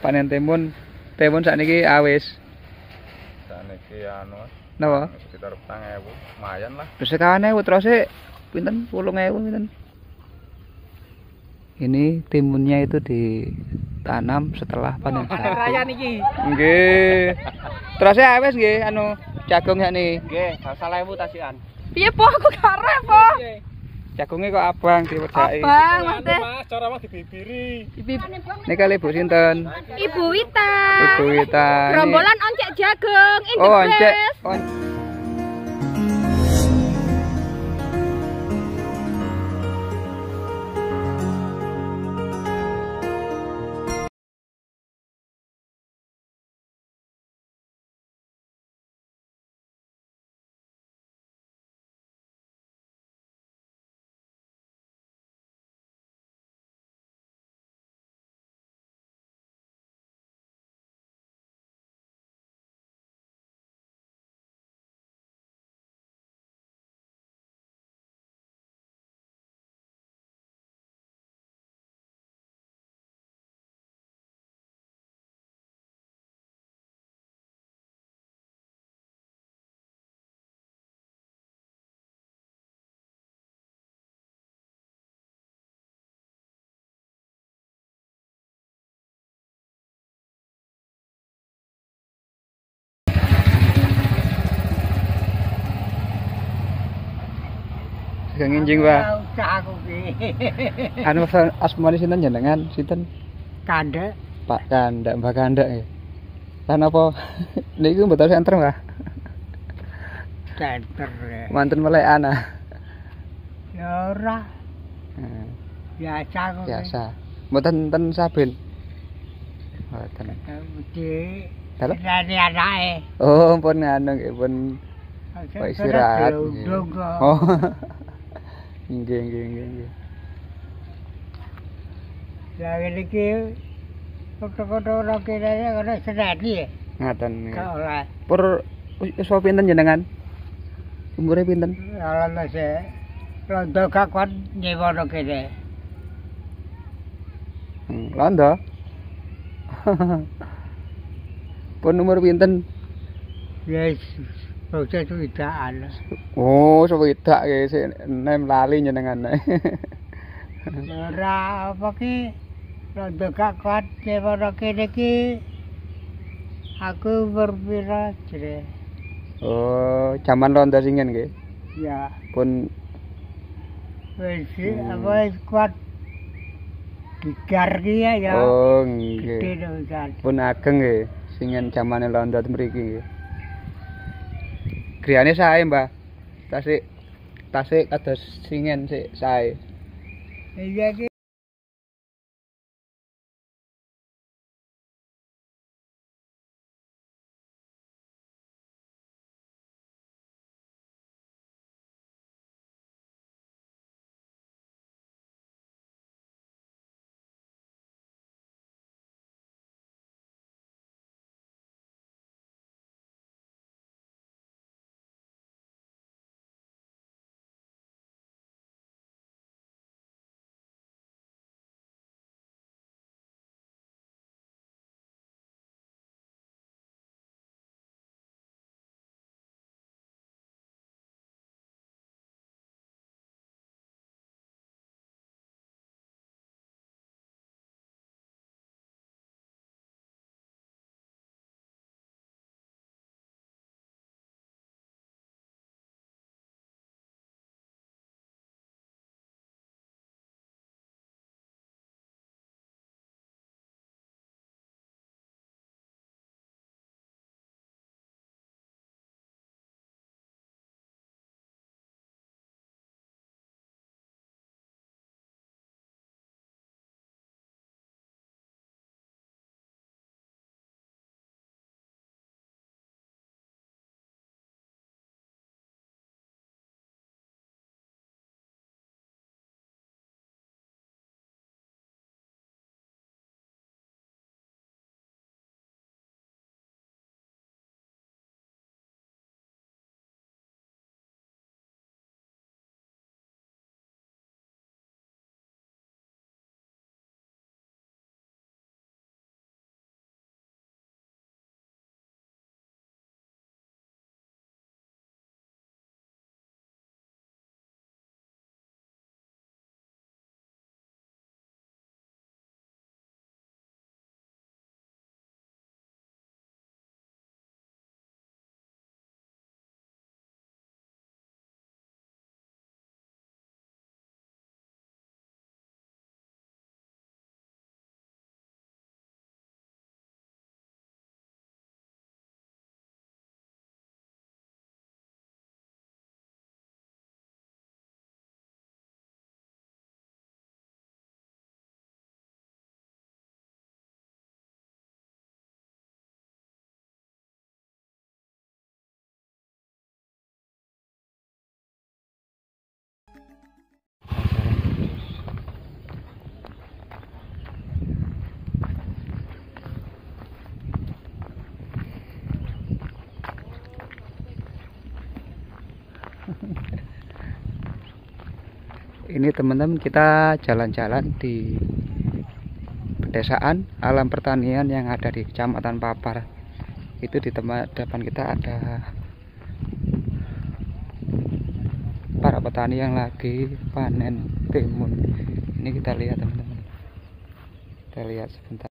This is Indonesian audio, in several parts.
panen timun sakniki awis. Sakniki anu Napa? sekitar 4.000, lumayan lah. Sekawane terus pinten 8.000 pinten. Ini timunnya itu ditanam setelah panen sapi. Raya niki. Nggih. Terus awis nggih anu jagung sakniki. Nggih, 1.000 tasian. Piye po aku kare po. Jagungnya kok abang diwedaki. Abang Mas teh. Mas, cara mah dibibiri. Niki kali Ibu sinten? Ibu Wita. Ibu Wita. Gerombolan oncek jagung in the Oh, oncek. best. Jagung injing, Pak. Usah aku ki. Anu asmane sinten jenengan? Sinten? Kandek. Pak Kandak, Mbak Kandak ya. Lah napa niku mboten senter, Mbak? Center. Manten melekan ah. Ya ora, Hmm, biasa kok. biasa. Mboten ten saben. Mboten. Mesti Dalam? rene anake. Oh, pun anu nggih pun Pak istirahat. Oh. Nggih. Ya iki foto-foto ora kene ora senadi. Ngaten. Gak ora. Pur iso pinten jenengan? Umure pinten? Ala mese rondo gak kuat nyewono kene. Londo. Pun umur pinten? Yes, proses widaan. Oh, sewidak nggih sik nem lali jenengan. Ora apa ki rondo gak kuat nyewono kene ki. Aku berpira jere. Oh, zaman londo singen nggih. Ya, Pun wis apa kuat digar ki ya. oh Gede nggih. tenan. Pun ageng nggih singen zamane londo mriki nggih. Griyane sae, Mbah. Tasik kados singen sik sae. Iya ki Ini teman-teman kita jalan-jalan di pedesaan alam pertanian yang ada di Kecamatan Papar. Itu di tempat depan kita ada para petani yang lagi panen timun. Ini kita lihat teman-teman. Kita lihat sebentar.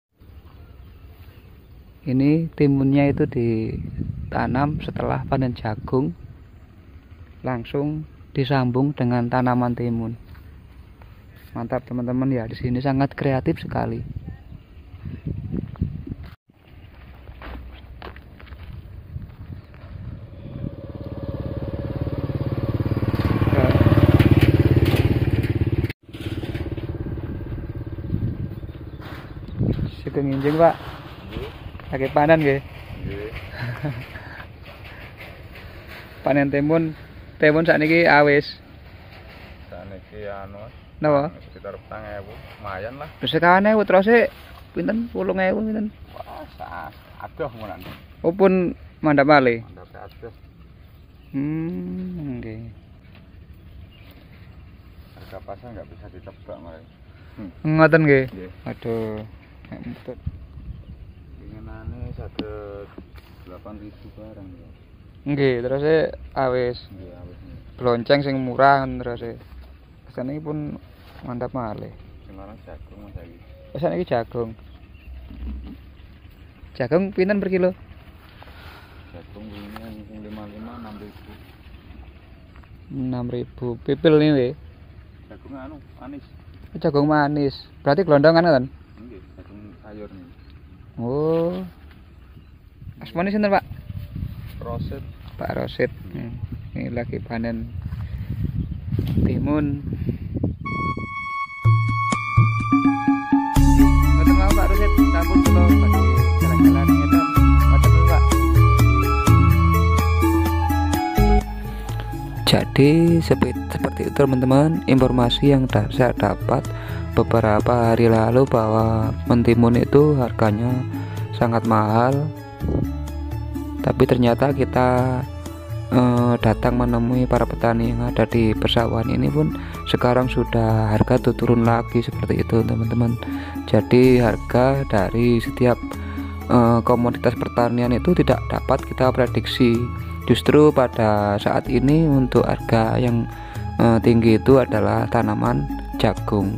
Ini timunnya itu ditanam setelah panen jagung, langsung disambung dengan tanaman timun. Mantap teman-teman ya, di sini sangat kreatif sekali. Situ nginjing Pak, lagi panen nggih. Nggih. Panen timun sakniki awis. Saniki anu Napa? sekitar 4.000, lumayan lah. Sekane terus pinten 8.000 pinten. Wah, adoh ngono. Oh pun mandap malih. Mandape adoh. Nggih. Harga pasar nggak bisa ditebak malah. Ngoten nggih. Nggih. Aduh. Empet. Pinginane saged 8.000 barang ya. Nggih, terus awis. Nggih, awis. Blonceng sing murah terus saniki pun mantap malih. Semarang jagung Mas iki. Saniki jagung. Jagung pinten per kilo? Jagung ini sing 55 6.000. 6.000 pipil ini nggih. Jagung anu manis. Jagung manis. Berarti glondongan kan? Nggih, jagung sayur nih. Oh. Asmane sinten, Pak? Roset. Pak Rosid. Ini lagi panen timun. Ngoten mau Pak Rosid, sampun kula badhe jalan-jalan ngeten. Ngoten lho, Pak. Jadi seperti itu teman-teman, informasi yang saya dapat beberapa hari lalu bahwa mentimun itu harganya sangat mahal. Tapi ternyata kita datang menemui para petani yang ada di persawahan ini pun sekarang sudah harga tuh turun lagi seperti itu teman-teman. Jadi harga dari setiap komoditas pertanian itu tidak dapat kita prediksi. Justru pada saat ini untuk harga yang tinggi itu adalah tanaman jagung.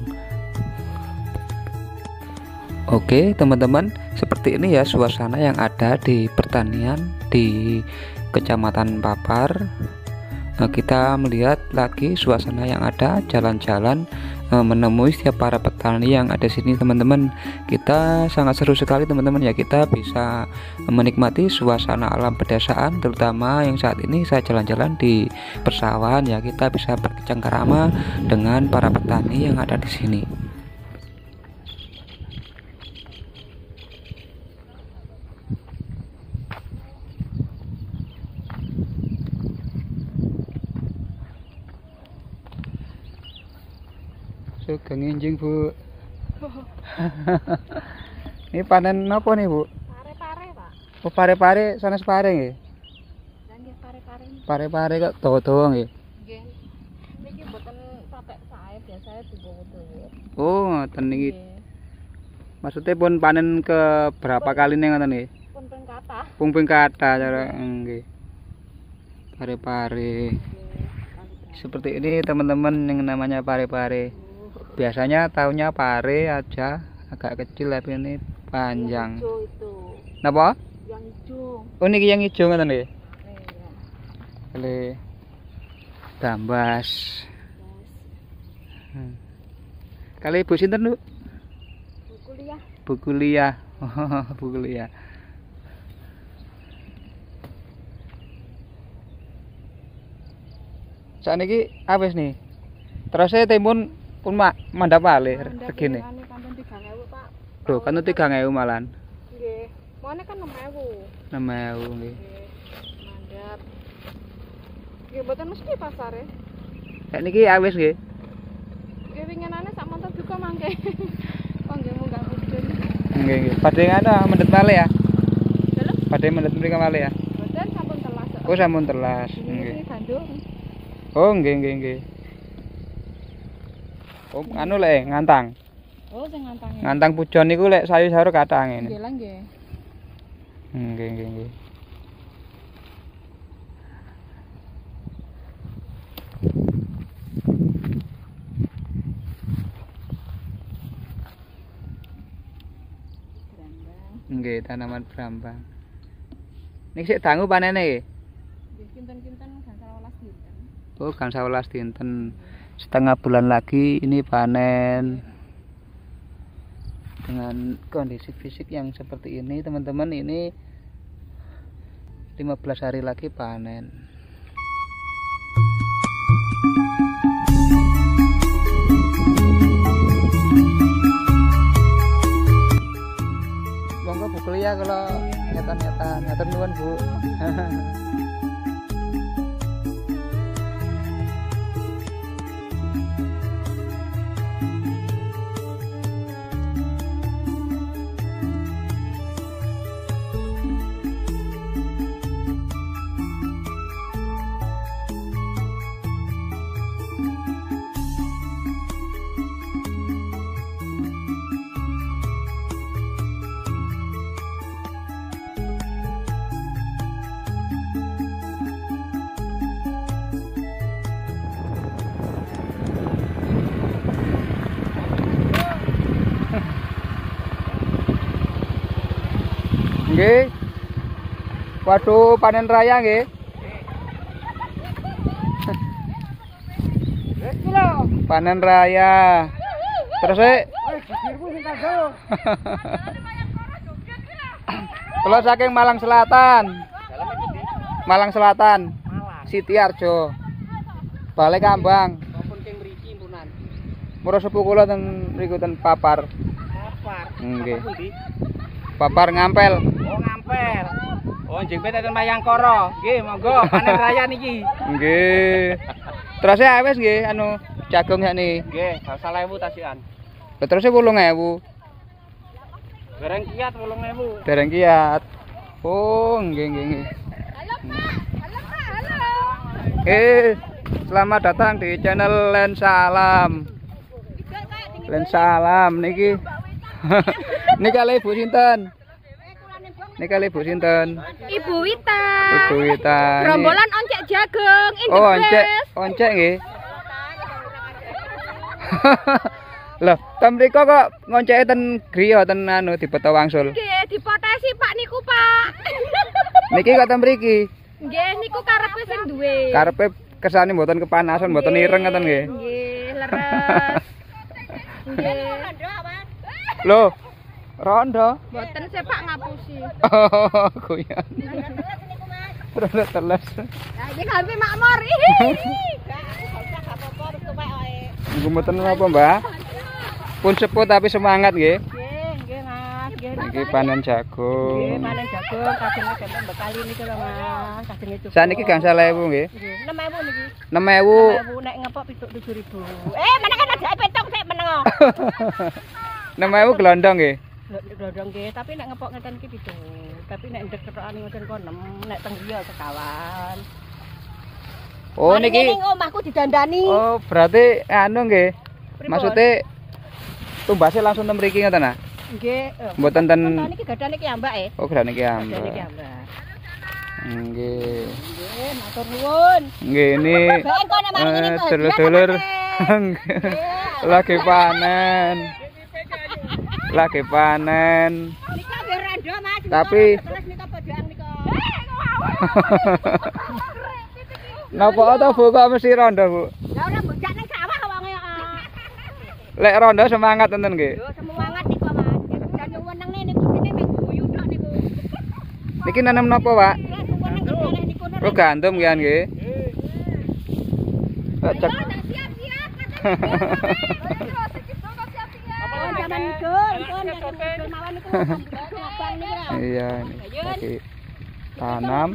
Oke teman-teman, seperti ini ya suasana yang ada di pertanian di Kecamatan Papar. Kita melihat lagi suasana yang ada, jalan-jalan menemui setiap para petani yang ada sini teman-teman. Kita sangat seru sekali teman-teman ya, kita bisa menikmati suasana alam pedesaan, terutama yang saat ini saya jalan-jalan di persawahan ya, kita bisa bercengkerama dengan para petani yang ada di sini. Suka nginjing Bu. Ini panen apa nih Bu? Pare-pare, Pak. Oh pare-pare, sanes pare nggih. Dan nggih pare-pare. Pare-pare kok dawa-dawa nggih. Nggih. Niki mboten pakai sae, biasanya dibawa-bawa. Oh ngoten niki. Maksudnya pun panen ke berapa kali nih ngoten nggih? Pun ping kathah. Pung ping kathah cara nggih. Pare-pare. Seperti ini teman-teman yang namanya pare-pare. Biasanya tahunya pare aja, agak kecil tapi ini panjang. Yang hijau itu. Napa? Yang hijau. Oh niki yang hijau ngoten nggih. Iya. Kali gambas. Kali ibu sinten, Bu? Kuliah. Bu kuliah. Oh, Bu kuliah. Saat ini awis nih. Terus saya timun pun mandap malih regine. Kanton 3.000, Pak. Loh, kan 3.000 malan. Nggih. Mone kan 6.000. 6.000 nggih. Mandap. Nggih mboten mesti pasare. Saat ini awis nggih. Nggih winginane sak montor duka mangke. Oh nggih munggah mudhun. Nggih nggih. Padhe ngono mendet malih ya. Lho? Padhe mendet mriki malih ya. Mboten sampun telas. Oh sampun telas. Nggih. Nggih. Bandung. Oh nggih nggih nggih. Oh, anu lek ngantang. Oh, sing ngantangnya. Ngantang pujon niku lek sayur-sayur kathah ngene. Nggih lah nggih. Nggih. Nggih, tanaman brambang. Niki sik dangu panene nggih. Nggih, kinten-kinten gangsal 12 dinten. Oh, gangsal 12 dinten. Setengah bulan lagi ini panen. Dengan kondisi fisik yang seperti ini, teman-teman, ini 15 hari lagi panen. Monggo Bu kuliah kalau nyata-nyata, ngatur nuwun Bu. Nggih. Waduh, panen raya nggih. Panen raya. Terus kalau saking Malang Selatan. Malang Selatan. Sitiarjo. Balik Kambang. Murah sepuh kula ten mriku ten Papar. Nggih. Papar Ngampel. Oh Ngampel. Oh njing pete ten Mayangkara. Nggih, monggo panen raya niki. Nggih. Terus wis nggih anu jagung sakniki. Nggih, 1.000 tasian. Terus 8.000. Bareng kiat 8.000. Dereng kiat. Oh, nggih. Selamat datang di channel Lensa Alam. Lensa Alam niki. Niki kali Ibu sinten? Niki kali Ibu sinten? Ibu Wita. Ibu Wita. Gerombolan oncek jagung in the Oh, best. oncek nggih. Loh, ten mriko kok ngonceke ten griya ten anu dipeta wangsul. Nggih, dipotesi Pak niku, Pak. Niki kok ten mriki. Nggih, niku karepe sing duwe. Karepe kersane mboten kepanasan, mboten ireng ngoten nggih. Nggih, leres. Nggih. Loh, rondo. Mboten sepak ngapusi. Oh, guyon. Rondo teles. Lah iki gampi makmur. Nggih mboten apa, Mbah? Pun sepuh tapi semangat nggih. Nggih, Mas. Nggih. Niki panen jagung. Nggih, panen jagung kadang sampe bekali niku lho, Mas. Kadang itu. Saniki gangsal 1.000 nggih. Nggih, 6.000 niki. 6.000. 6.000 nek ngepok pituk 7.000. Menek kan ada petok sik meneng. 6.000 gelondong nggih. Glodong nggih, tapi nek ngepok ngeten iki pituk. Tapi nek ndek ketokane ngoten kok 6, nek teng griya sekawan. Oh niki. Ning omahku didandani. Oh, berarti anu nggih. Maksudnya tumbasnya langsung ten mriki ngoten ah? Nggih. Mboten ten Niki gadane ki ambak e. Oh, grane iki Gadane ki ambak. ambak. Nggih. Nggih, matur nuwun. Nggih ini Ben kok nek mari ngene kok. dulur-dulur lagi panen. Lagi panen. Nika nggih rando, Mas. Tapi- terus nika podokan nika. Napa to Bu kok mesti rondo, Bu? Lah ora bojak ning sawah wonge kok. Lek rondo semangat enten nggih. Yo semangat niku, Mas. Dan weneng niku dene mek guyu tok niku. Niki nanam napa, Pak? Ya weneng kene niku. Oh, gandum kan nggih. Cek. Apa zaman dul, kon mawon niku ngabang niku. Iya, ini lagi tanam.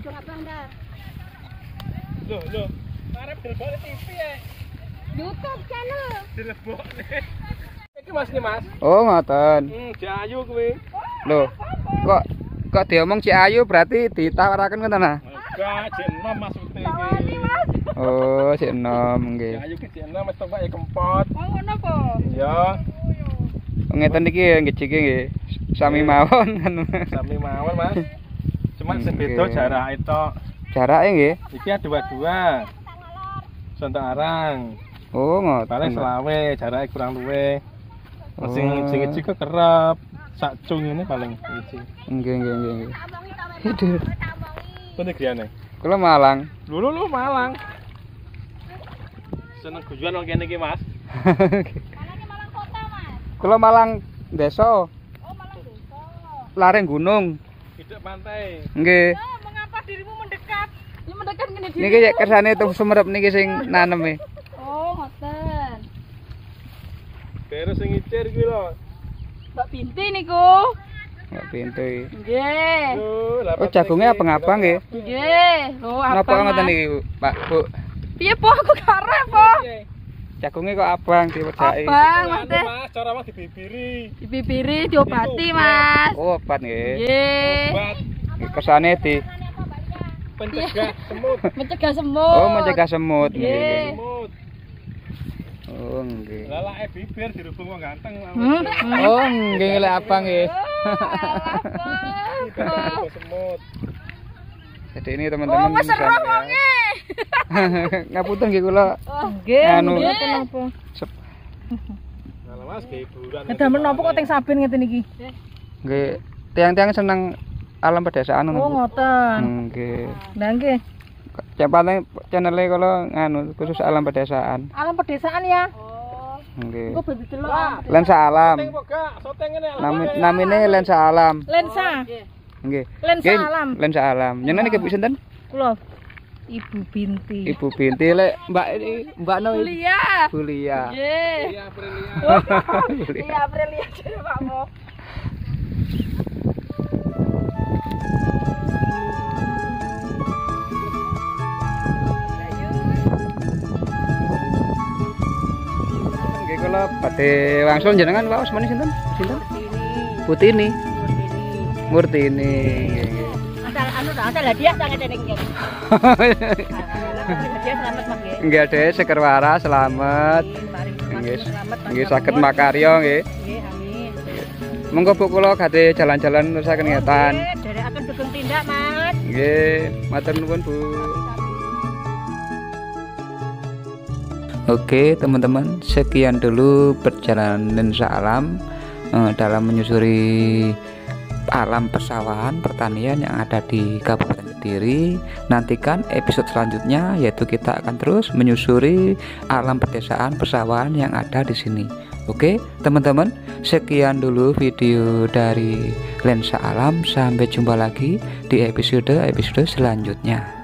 Loh. Arep dilebok TV ya. YouTube channel. Dilebok. Iki Mas iki, Mas. Oh, ngoten. Jayu kuwi. Loh, kok diomong Cik Ayu berarti ditawaraken ngoten ah? Enggak, jeneng maksudnya iki. Oh, si enom nggih. Ayo kecil mas tebak ya kempot. Oh, ngono apa? Iya. Ngeten iki ngejiki nggih. Sami mawon kan. Sami mawon mas. Cuma Oke. sing beda jarak itu. Jarake nggih. Iki ada dua-dua. Sontak arang. Oh, ngoten. Paling selawe, jaraknya kurang luwe. Sing Oh. sing iki kekerep. Sak cung ini paling iki. Nggih, nggih, nggih. Aduh. Pundi griyane? Kula Malang. Lu Malang. Seneng guyon wong kene iki, Mas. Kula Malang desa. Oh, malah desa. Lareng gunung. Tidak pantai. Nggih. Oh, mengapa dirimu mendekat? Ya mendekat ngene diri. Niki ya kersane tuh sumerep niki sing nanem e. Oh, ngoten. Terus sing ngicir iki lho. Mbak Binti niku. Nggak pintu iki. Nggih. Oh, jagungnya abang-abang nggih. Nggih. Oh, apa? Napa ngoten niki, Pak, Bu? Piye po aku karep po? Jagungnya kok abang diwedaki. Abang, Mas teh. Mas, cara Mas dibibiri. Dibibiri diobati, Mas. Oh, obat nggih. Nggih. Buat Kersane di pencegah semut. Mencegah semut. Oh, mencegah semut. Nggih. Semut. Oh, nggih. Lalake bibir dirubung wong ganteng. Oh, nggih lek abang nggih. Dirubung semut. Jadi ini Oh, teman-teman wes seru sampean. wonge. Ngapunten nggih kula. Nggih, Anu. nggih. Kalau Mas ke hiburan. Kedah menapa kok teng saben ngeten iki? Nggih, tiang-tiang seneng alam pedesaan Oh, ngono. ngoten. Nggih. Lah nggih. Cepatnya channel-e kula nganu khusus alam pedesaan. Alam pedesaan ya. Nggih. Kok betul delok. Lensa alam. Soteng kok gak? Soteng ngene. Namine lensa alam. Lensa. Nggih. Lensa Nggih, alam. Lensa alam. Nyenengan iki Bu sinten? Kula Ibu Binti. Ibu Binti lek Mbak ini Mbak No. Kuliah. Bulia. Nggih. Iya, Aprilia. Iya, Aprilia jare Pakmu. Nggih kula badhe wangsul jenengan waos meneh sinten? Sinten? Putini. Murtini. Nggih, nggih. Asal anu dah asal hadiah sangat ning kene. Hadiah selamat Mas nggih. Nggih Dek, seger waras selamat. Nggih. Nggih saged makarya nggih. Nggih, amin. Monggo Bu kula gadhe jalan-jalan nerusaken ngetan. Dari akan dukung tindak, Mas. Nggih, matur nuwun Bu. Oke teman-teman, sekian dulu perjalanan lensa alam dalam menyusuri alam persawahan pertanian yang ada di Kabupaten Kediri. Nantikan episode selanjutnya, yaitu kita akan terus menyusuri alam pedesaan persawahan yang ada di sini. Oke teman-teman, sekian dulu video dari lensa alam. Sampai jumpa lagi di episode selanjutnya.